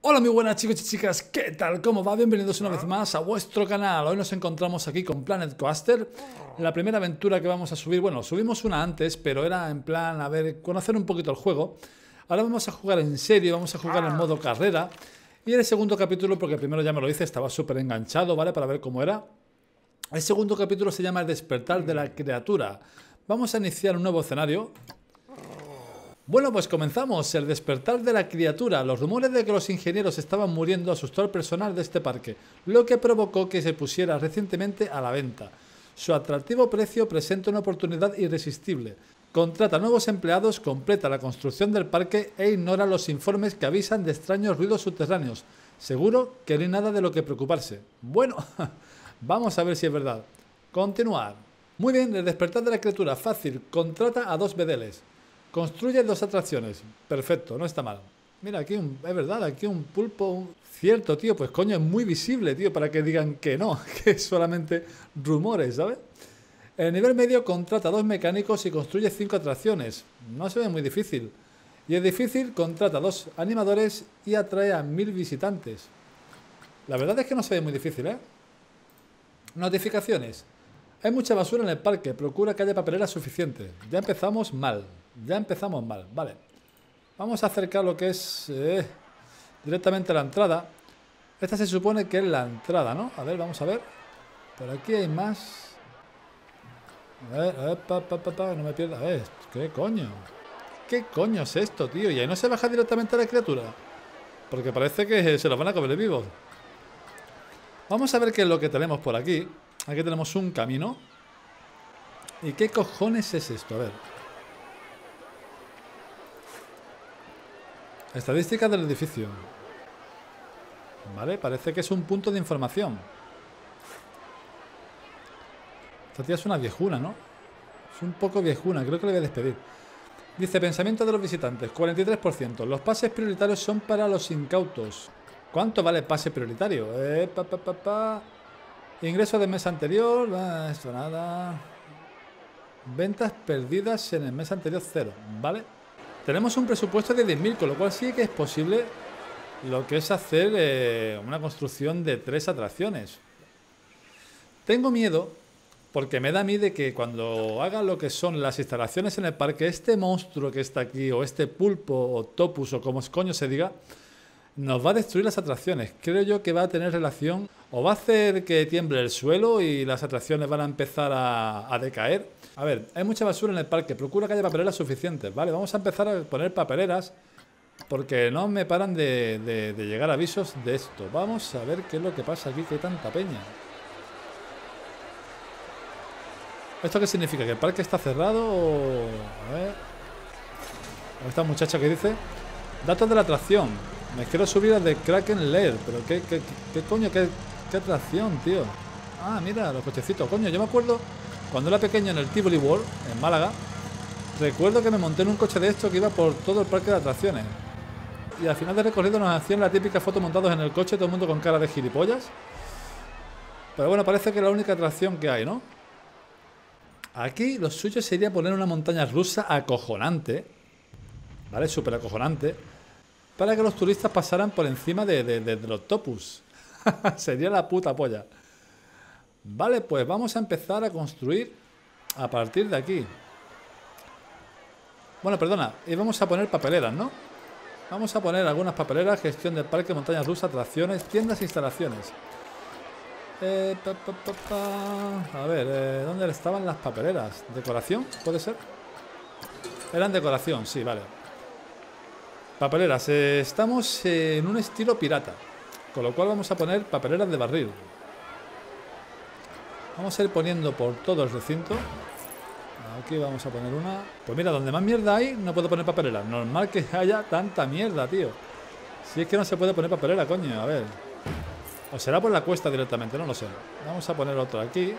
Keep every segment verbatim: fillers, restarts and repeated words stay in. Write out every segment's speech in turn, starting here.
Hola muy buenas chicos y chicas, ¿qué tal? ¿Cómo va? Bienvenidos una vez más a vuestro canal. Hoy nos encontramos aquí con Planet Coaster. La primera aventura que vamos a subir, bueno, subimos una antes, pero era en plan, a ver, conocer un poquito el juego. Ahora vamos a jugar en serio, vamos a jugar en modo carrera. Y el segundo capítulo, porque el primero ya me lo hice, estaba súper enganchado, ¿vale? Para ver cómo era. El segundo capítulo se llama El despertar de la criatura. Vamos a iniciar un nuevo escenario. Bueno, pues comenzamos. El despertar de la criatura. Los rumores de que los ingenieros estaban muriendo asustó al personal de este parque, lo que provocó que se pusiera recientemente a la venta. Su atractivo precio presenta una oportunidad irresistible. Contrata nuevos empleados, completa la construcción del parque e ignora los informes que avisan de extraños ruidos subterráneos. Seguro que no hay nada de lo que preocuparse. Bueno, vamos a ver si es verdad. Continuar. Muy bien, el despertar de la criatura. Fácil. Contrata a dos bedeles. Construye dos atracciones. Perfecto, no está mal. Mira, aquí un, es verdad, aquí un pulpo. Un... Cierto, tío, pues coño, es muy visible, tío, para que digan que no, que es solamente rumores, ¿sabes? El nivel medio contrata dos mecánicos y construye cinco atracciones. No se ve muy difícil. Y es difícil, contrata dos animadores y atrae a mil visitantes. La verdad es que no se ve muy difícil, ¿eh? Notificaciones. Hay mucha basura en el parque, procura que haya papelera suficiente. Ya empezamos mal. Ya empezamos mal, vale. Vamos a acercar lo que es eh, directamente a la entrada. Esta se supone que es la entrada, ¿no? A ver, vamos a ver. Por aquí hay más. A ver, a ver, pa, pa, pa, pa, no me pierda. A ver, ¿qué coño? ¿Qué coño es esto, tío? Y ahí no se baja directamente a la criatura. Porque parece que se lo van a comer vivos. Vamos a ver qué es lo que tenemos por aquí. Aquí tenemos un camino. ¿Y qué cojones es esto? A ver. Estadísticas del edificio. Vale, parece que es un punto de información. Esta tía es una viejuna, ¿no? Es un poco viejuna, creo que le voy a despedir. Dice, pensamiento de los visitantes, cuarenta y tres por ciento. Los pases prioritarios son para los incautos. ¿Cuánto vale el pase prioritario? Eh, pa, pa, pa, pa. Ingreso del mes anterior. Ah, esto nada. Ventas perdidas en el mes anterior, cero. ¿Vale? Tenemos un presupuesto de diez mil, con lo cual sí que es posible lo que es hacer eh, una construcción de tres atracciones. Tengo miedo, porque me da miedo de que cuando haga lo que son las instalaciones en el parque, este monstruo que está aquí, o este pulpo, o topus, o como coño se diga, nos va a destruir las atracciones. Creo yo que va a tener relación, o va a hacer que tiemble el suelo y las atracciones van a empezar a, a decaer. A ver, hay mucha basura en el parque, procura que haya papeleras suficientes, ¿vale? Vamos a empezar a poner papeleras, porque no me paran de, de, de llegar avisos de esto. Vamos a ver qué es lo que pasa aquí, que hay tanta peña. ¿Esto qué significa? ¿Que el parque está cerrado o...? A ver... Esta muchacha que dice... Datos de la atracción. Me quiero subir a The Kraken Lair. Pero qué, qué, qué coño, qué, qué atracción, tío. Ah, mira, los cochecitos. Coño, yo me acuerdo cuando era pequeño en el Tivoli World, en Málaga. Recuerdo que me monté en un coche de esto que iba por todo el parque de atracciones. Y al final del recorrido nos hacían la típica foto montados en el coche, todo el mundo con cara de gilipollas. Pero bueno, parece que es la única atracción que hay, ¿no? Aquí lo suyo sería poner una montaña rusa acojonante. ¿Vale? Súper acojonante. Para que los turistas pasaran por encima de, de, de, de los topus. Sería la puta polla. Vale, pues vamos a empezar a construir a partir de aquí. Bueno, perdona. Y vamos a poner papeleras, ¿no? Vamos a poner algunas papeleras. Gestión del parque, montañas rusas, atracciones, tiendas e instalaciones. Eh, pa, pa, pa, pa. A ver, eh, ¿dónde estaban las papeleras? ¿Decoración? ¿Puede ser? Eran decoración, sí, vale. Papeleras, eh, estamos en un estilo pirata, con lo cual vamos a poner papeleras de barril. Vamos a ir poniendo por todo el recinto. Aquí vamos a poner una. Pues mira, donde más mierda hay, no puedo poner papeleras. Normal que haya tanta mierda, tío. Si es que no se puede poner papelera, coño, a ver. O será por la cuesta directamente, no lo sé. Vamos a poner otro aquí.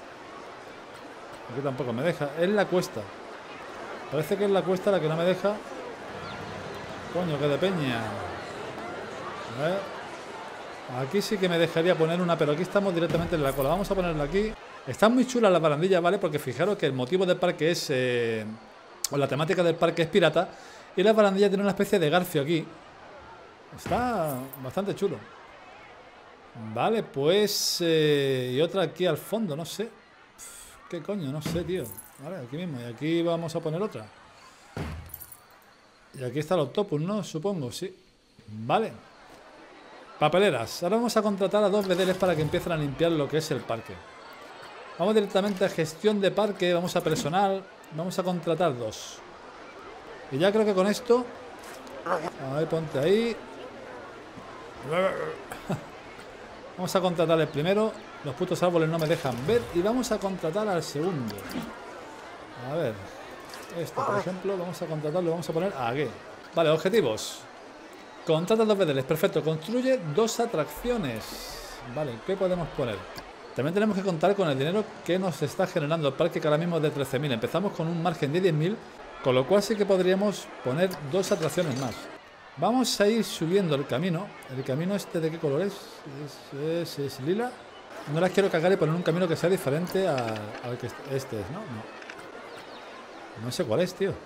Aquí tampoco me deja. Es la cuesta. Parece que es la cuesta la que no me deja. Coño, que de peña. A ver. Aquí sí que me dejaría poner una, pero aquí estamos directamente en la cola. Vamos a ponerla aquí. Están muy chulas las barandillas, ¿vale? Porque fijaros que el motivo del parque es... Eh, o la temática del parque es pirata. Y las barandillas tienen una especie de garfio aquí. Está bastante chulo. Vale, pues... Eh, y otra aquí al fondo, no sé. ¿Qué coño? No sé, tío. Vale, aquí mismo. Y aquí vamos a poner otra. Y aquí está el Octopus, ¿no? Supongo, sí. Vale. Papeleras. Ahora vamos a contratar a dos bedeles para que empiecen a limpiar lo que es el parque. Vamos directamente a gestión de parque. Vamos a personal. Vamos a contratar dos. Y ya creo que con esto... A ver, ponte ahí. Vamos a contratar el primero. Los putos árboles no me dejan ver. Y vamos a contratar al segundo. A ver. Este, por ejemplo, vamos a contratarlo. Vamos a poner aquí. Vale, objetivos. Contrata dos bedeles. Perfecto. Construye dos atracciones. Vale, ¿qué podemos poner? También tenemos que contar con el dinero que nos está generando el parque, que ahora mismo es de trece mil. Empezamos con un margen de diez mil. Con lo cual sí que podríamos poner dos atracciones más. Vamos a ir subiendo el camino. ¿El camino este de qué color es? ¿Es, es, es lila? No las quiero cagar y poner un camino que sea diferente a, al que este es, ¿no? No. No sé cuál es, tío.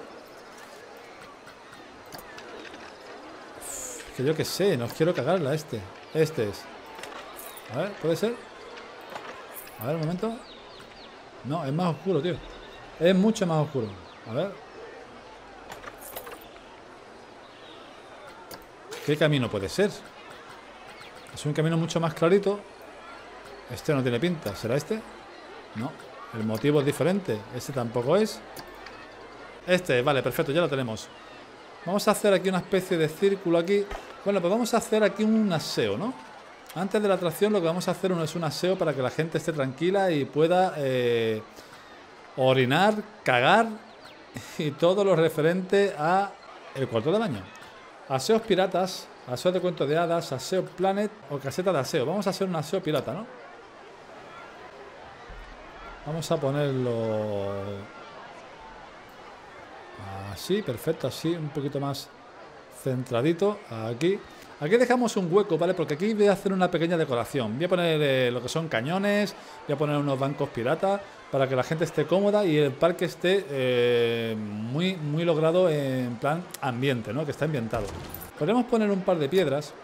Uf, que yo que sé, no quiero cagarla este. Este es. A ver, ¿puede ser? A ver, un momento. No, es más oscuro, tío. Es mucho más oscuro. A ver. ¿Qué camino puede ser? Es un camino mucho más clarito. Este no tiene pinta. ¿Será este? No. El motivo es diferente. Este tampoco es. Este, vale, perfecto, ya lo tenemos. Vamos a hacer aquí una especie de círculo aquí. Bueno, pues vamos a hacer aquí un aseo, ¿no? Antes de la atracción lo que vamos a hacer es un aseo para que la gente esté tranquila y pueda eh, orinar, cagar y todo lo referente a el cuarto de baño. Aseos piratas, aseo de cuento de hadas, aseo planet o caseta de aseo. Vamos a hacer un aseo pirata, ¿no? Vamos a ponerlo así, perfecto, así, un poquito más centradito, aquí. Aquí dejamos un hueco, ¿vale? Porque aquí voy a hacer una pequeña decoración. Voy a poner eh, lo que son cañones, voy a poner unos bancos piratas para que la gente esté cómoda y el parque esté eh, muy, muy logrado en plan ambiente, ¿no? Que está ambientado. Podemos poner un par de piedras,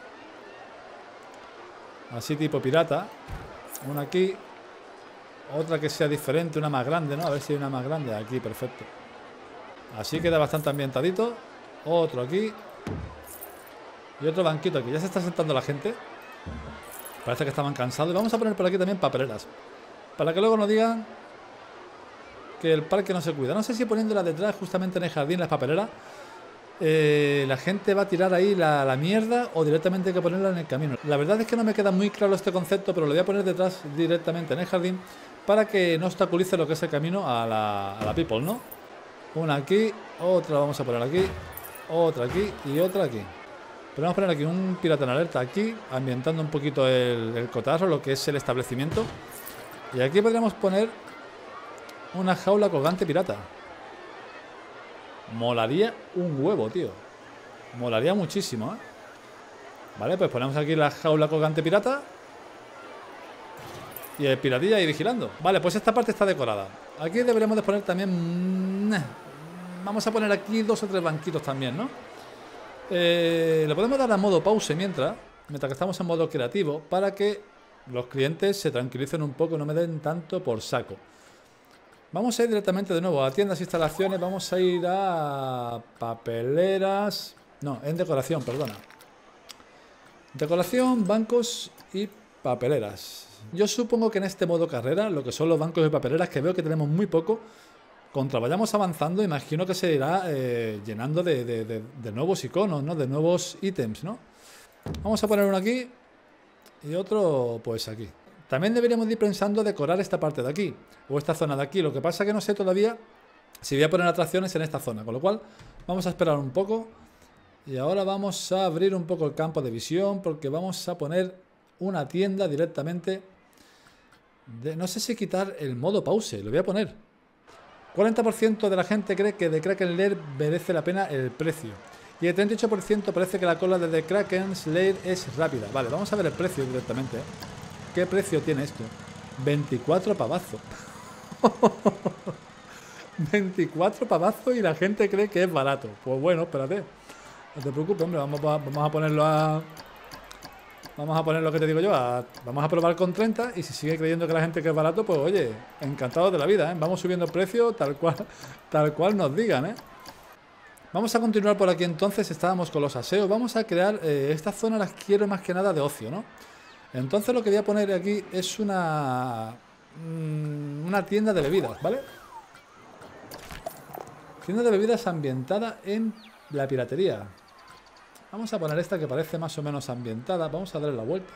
así tipo pirata. Una aquí, otra que sea diferente, una más grande, ¿no? A ver si hay una más grande. Aquí, perfecto. Así queda bastante ambientadito. Otro aquí. Y otro banquito aquí. Ya se está sentando la gente. Parece que estaban cansados. Y vamos a poner por aquí también papeleras. Para que luego no digan que el parque no se cuida. No sé si poniéndola detrás, justamente en el jardín, las papeleras, eh, la gente va a tirar ahí la, la mierda o directamente hay que ponerla en el camino. La verdad es que no me queda muy claro este concepto, pero lo voy a poner detrás directamente en el jardín para que no obstaculice lo que es el camino a la, a la people, ¿no? Una aquí, otra vamos a poner aquí, otra aquí y otra aquí. Pero vamos a poner aquí un pirata en alerta aquí, ambientando un poquito el, el cotarro, lo que es el establecimiento. Y aquí podríamos poner una jaula colgante pirata. Molaría un huevo, tío. Molaría muchísimo, ¿eh? Vale, pues ponemos aquí la jaula colgante pirata. Y el piratilla ahí vigilando. Vale, pues esta parte está decorada. Aquí deberíamos de poner también... Vamos a poner aquí dos o tres banquitos también, ¿no? Eh, le podemos dar a modo pause mientras, mientras que estamos en modo creativo, para que los clientes se tranquilicen un poco y no me den tanto por saco. Vamos a ir directamente de nuevo a tiendas e instalaciones. Vamos a ir a papeleras. No, en decoración, perdona. Decoración, bancos y papeleras. Yo supongo que en este modo carrera, lo que son los bancos y papeleras, que veo que tenemos muy poco, contra vayamos avanzando, imagino que se irá eh, llenando de, de, de, de nuevos iconos, ¿no? De nuevos ítems, ¿no? Vamos a poner uno aquí y otro pues aquí. También deberíamos ir pensando decorar esta parte de aquí o esta zona de aquí. Lo que pasa es que no sé todavía si voy a poner atracciones en esta zona, con lo cual vamos a esperar un poco. Y ahora vamos a abrir un poco el campo de visión porque vamos a poner una tienda directamente. De, no sé si quitar el modo pause, lo voy a poner. cuarenta por ciento de la gente cree que The Kraken Lair merece la pena el precio. Y el treinta y ocho por ciento parece que la cola de The Kraken Lair es rápida. Vale, vamos a ver el precio directamente, ¿eh? ¿Qué precio tiene esto? veinticuatro pavazos. veinticuatro pavazos y la gente cree que es barato. Pues bueno, espérate. No te preocupes, hombre, vamos a, vamos a ponerlo a... Vamos a poner lo que te digo yo, a, vamos a probar con treinta y si sigue creyendo que la gente que es barato, pues oye, encantados de la vida, ¿eh? Vamos subiendo el precio tal cual, tal cual nos digan, ¿eh? Vamos a continuar por aquí entonces, estábamos con los aseos, vamos a crear, eh, esta zona las quiero más que nada de ocio, ¿no? Entonces lo que voy a poner aquí es una, mmm, una tienda de bebidas, ¿vale? Tienda de bebidas ambientada en la piratería. Vamos a poner esta que parece más o menos ambientada. Vamos a darle la vuelta.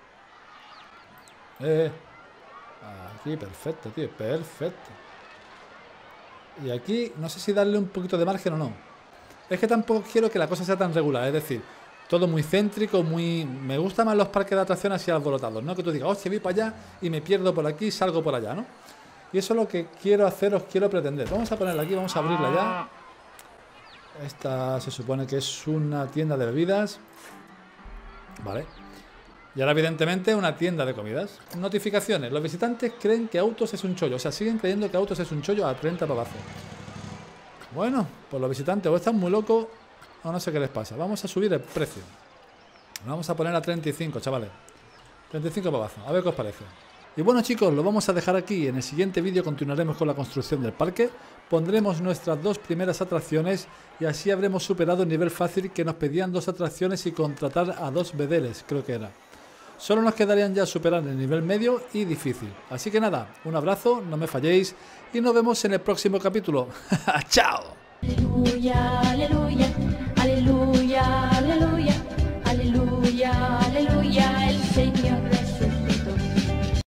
Eh, aquí, perfecto, tío, perfecto. Y aquí, no sé si darle un poquito de margen o no. Es que tampoco quiero que la cosa sea tan regular. Es decir, todo muy céntrico, muy... Me gustan más los parques de atracciones así alborotados, ¿no? Que tú digas, hostia, voy para allá y me pierdo por aquí y salgo por allá, ¿no? Y eso es lo que quiero hacer, os quiero pretender. Vamos a ponerla aquí, vamos a abrirla ya. Esta se supone que es una tienda de bebidas. Vale. Y ahora evidentemente una tienda de comidas. Notificaciones. Los visitantes creen que Autos es un chollo. O sea, siguen creyendo que Autos es un chollo a treinta pavazos. Bueno, pues los visitantes o están muy locos o no sé qué les pasa. Vamos a subir el precio. Vamos a poner a treinta y cinco, chavales. treinta y cinco pavazos. A ver qué os parece. Y bueno, chicos, lo vamos a dejar aquí. En el siguiente vídeo continuaremos con la construcción del parque. Pondremos nuestras dos primeras atracciones y así habremos superado el nivel fácil que nos pedían dos atracciones y contratar a dos bedeles, creo que era. Solo nos quedarían ya superar el nivel medio y difícil. Así que nada, un abrazo, no me falléis y nos vemos en el próximo capítulo. ¡Chao! Aleluya, aleluya, aleluya, aleluya, aleluya.